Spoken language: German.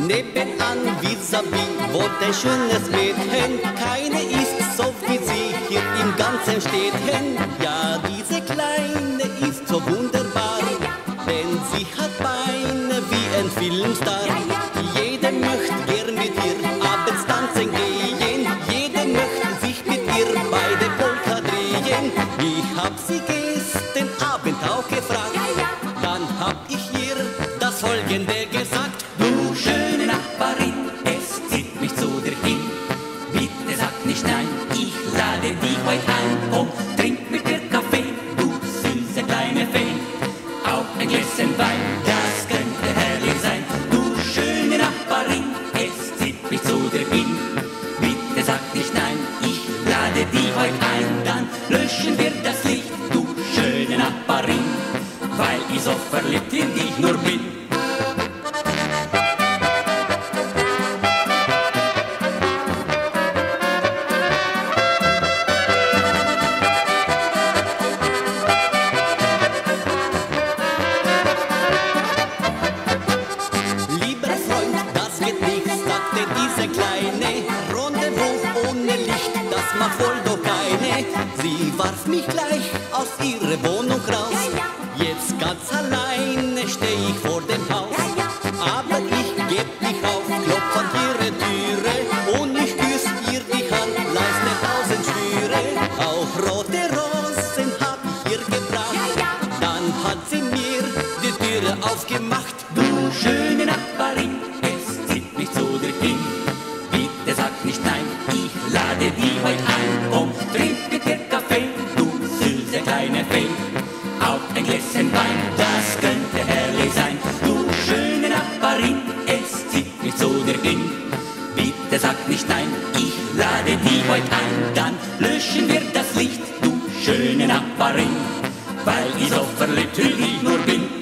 Nebenan vis-à-vis wohnt ein schönes Mädchen. Keine ist so wie sie hier im ganzen Städtchen. Ja, diese Kleine ist so wunderbar, denn sie hat Beine wie ein Filmstar. Jeder möchte gern mit ihr abends tanzen gehen. Jeder möchte sich mit ihr bei der Polka drehen. Ich hab sie gestern Abend auch gefragt, dann hab ich ihr das Folgende gesagt. Du schöne Nachbarin, es zieht mich zu dir hin. Bitte sag nicht nein, ich lade dich heute ein. Komm, trink mit mir Kaffee, du süße kleine Fee. Auch ein Gläschen Wein, das könnte herrlich sein. Du schöne Nachbarin, es zieht mich zu dir hin. Bitte sag nicht nein, ich lade dich heute ein. Dann löschen wir das Licht, du schöne Nachbarin, weil ich so verliebt in dich nur bin. Diese kleine Rendezvous ohne Licht, das macht wohl doch keine. Sie warf mich gleich aus ihrer Wohnung raus. Jetzt ganz alleine steh ich vor dem Haus. Aber ich geb nicht auf, klopf an ihre Türe und ich küss ihr die Hand, leiste 1000 Schwüre. Auch rote Rosen hab ich ihr gebracht, dann hat sie mir die Türe aufgemacht. Du schöne Nachbarin, es zieht mich zu dir hin. Bitte sag nicht nein, ich lade dich heute ein. Komm, trink mit mir Kaffee, du süße kleine Fee. Auch ein Gläschen Wein, das könnte herrlich sein. Du schöne Nachbarin, es zieht mich zu dir hin. Bitte sag nicht nein, ich lade dich heute ein. Dann löschen wir das Licht, du schöne Nachbarin, weil ich so verliebt in dich nur bin.